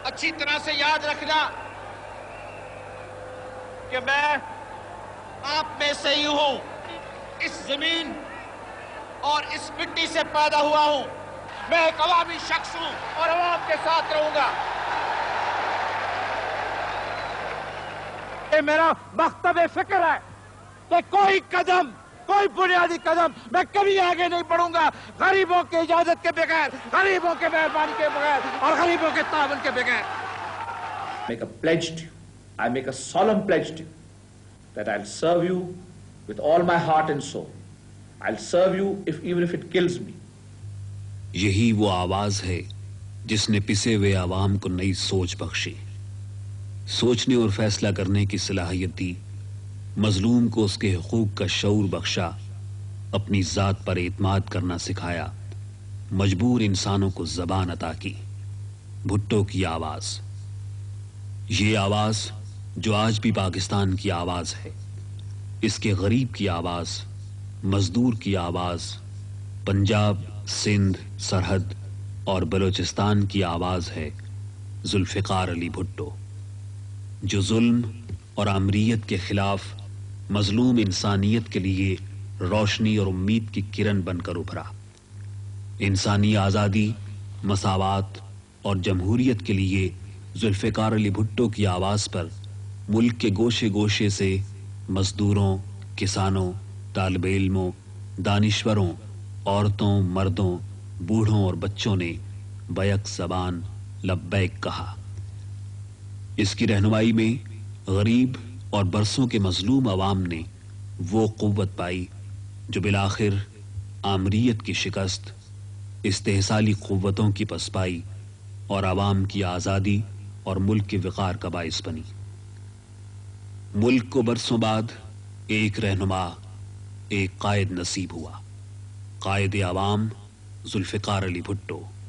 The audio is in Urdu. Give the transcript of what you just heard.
اچھی طرح سے یاد رکھنا کہ میں آپ میں سے ہی ہوں، اس زمین اور اس مٹی سے پیدا ہوا ہوں، میں ایک عوامی شخص ہوں اور عوام کے ساتھ رہوں گا۔ یہ میرا مکتب فکر ہے کہ کوئی قدم، کوئی بنیادی قدم میں کبھی آگے نہیں بڑھوں گا غریبوں کی اجازت کے بغیر، غریبوں کے مہربانی کے بغیر اور غریبوں کے تعاون کے بغیر۔ Make a pledge to you. I make a solemn pledge to you that I'll serve you with all my heart and soul. I'll serve you even if it kills me. یہی وہ آواز ہے جس نے پسے ہوئے عوام کو نئی سوچ بخشی، سوچنے اور فیصلہ کرنے کی صلاحیت دی، مظلوم کو اس کے حقوق کا شعور بخشا، اپنی ذات پر اعتماد کرنا سکھایا، مجبور انسانوں کو زبان عطا کی۔ بھٹو کی آواز، یہ آواز جو آج بھی پاکستان کی آواز ہے، اس کے غریب کی آواز، مزدور کی آواز، پنجاب، سندھ، سرحد اور بلوچستان کی آواز ہے ذوالفقار علی بھٹو، جو ظلم اور آمریت کے خلاف مظلوم انسانیت کے لیے روشنی اور امید کی کرن بن کر ابھرا۔ انسانی آزادی، مساوات اور جمہوریت کے لیے ذوالفقار علی بھٹو کی آواز پر ملک کے گوشے گوشے سے مزدوروں، کسانوں، طالب علموں، دانشوروں، عورتوں، مردوں، بوڑھوں اور بچوں نے بیک زبان لبیک کہا۔ اس کی رہنمائی میں غریب اور برسوں کے مظلوم عوام نے وہ قوت پائی جو بالآخر آمریت کی شکست، استحصالی قوتوں کی پسپائی اور عوام کی آزادی اور ملک کے وقار کا باعث بنی۔ ملک کو برسوں بعد ایک رہنما، ایک قائد نصیب ہوا، قائد عوام ذوالفقار علی بھٹو۔